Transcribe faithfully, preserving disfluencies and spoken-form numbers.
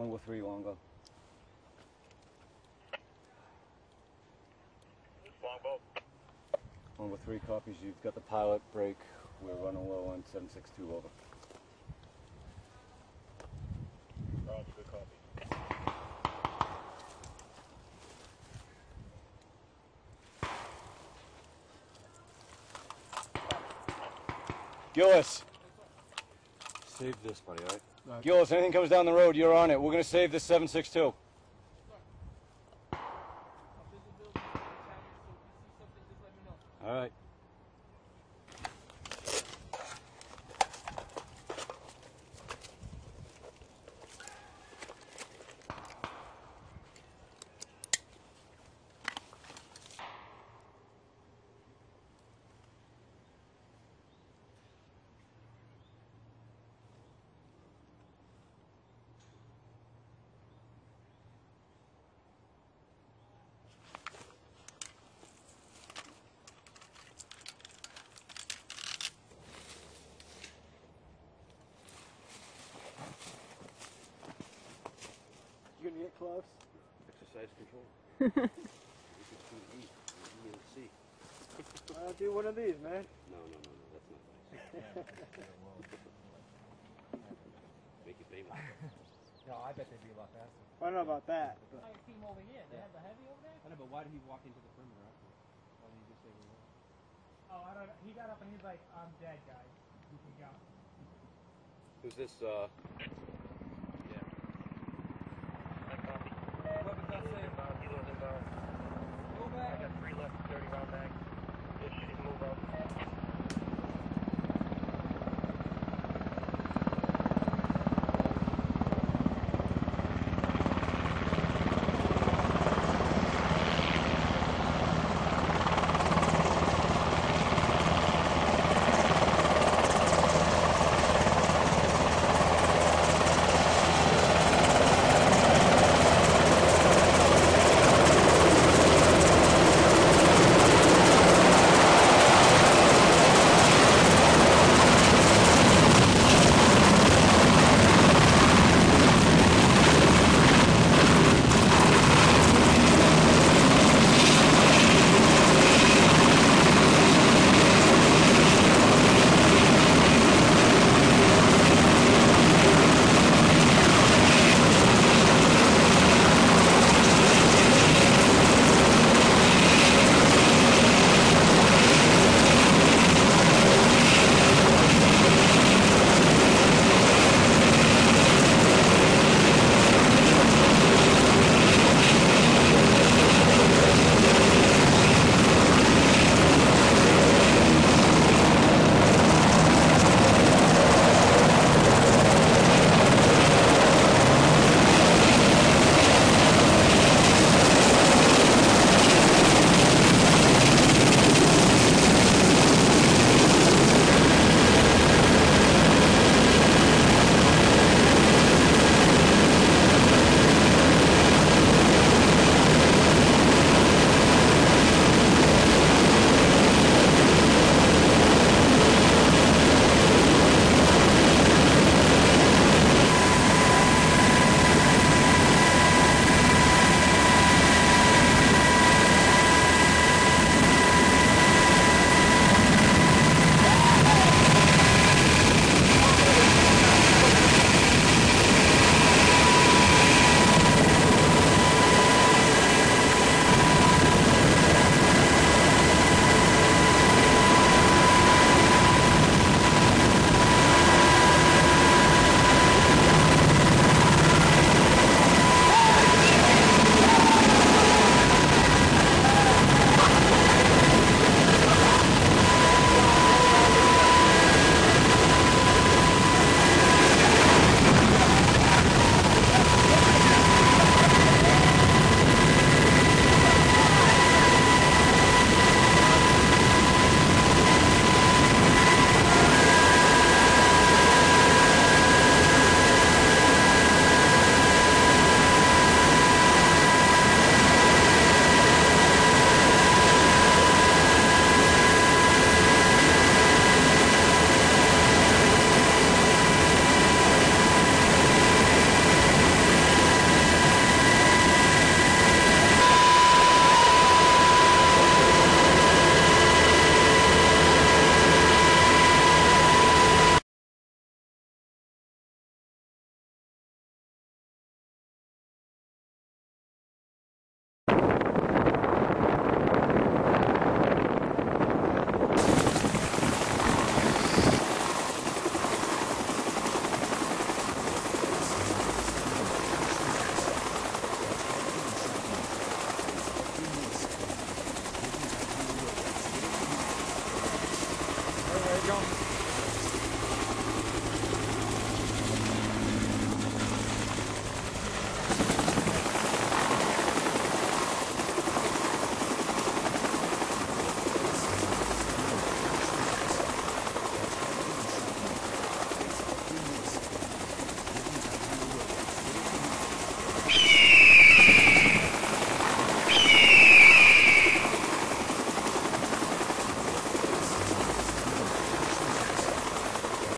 Longbow three, longbow. Longbow. Longbow three copies. You've got the pilot break. We're running low on seven six two, over. Roger, good copy. Gillis. Save this, buddy, all right? Gillis, anything comes down the road, you're on it. We're going to save this seven six two. All right. You gonna get close? Exercise control. You can see E, E and C. I'll do one of these, man. No, no, no, no, that's not nice. Make it famous. No, I bet they'd be a lot faster. I don't know about that. But. I see him over here. They have the heavy over there? I know, but why did he walk into the perimeter after? Why didn't he just say we were? Oh, I don't know. He got up and he's like, I'm dead, guys. You can go. Who's this, uh... Yeah. Good copy. Weapons not safe. Inbound, helo's inbound. Go I back. got three left, thirty round mag. Just should move up.